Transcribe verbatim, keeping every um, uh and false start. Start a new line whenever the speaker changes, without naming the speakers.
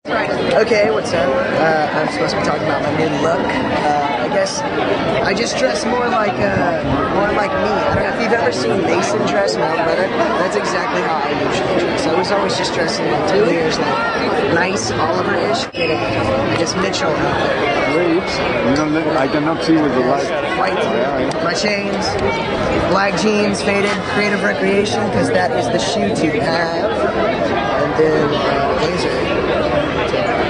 Okay, what's up? Uh, I'm supposed to be talking about my new look. Uh, I guess I just dress more like uh, more like me. I don't know if you've ever seen Mason dress Mount Brother. That's exactly how I usually dress. I was always just dressing like two years, like nice Oliver-ish. I guess Mitchel out there.
Wait, you don't let, I cannot see with the light.
White, my chains, black jeans, faded, creative recreation, because that is the shoe to have. And then uh, blazer.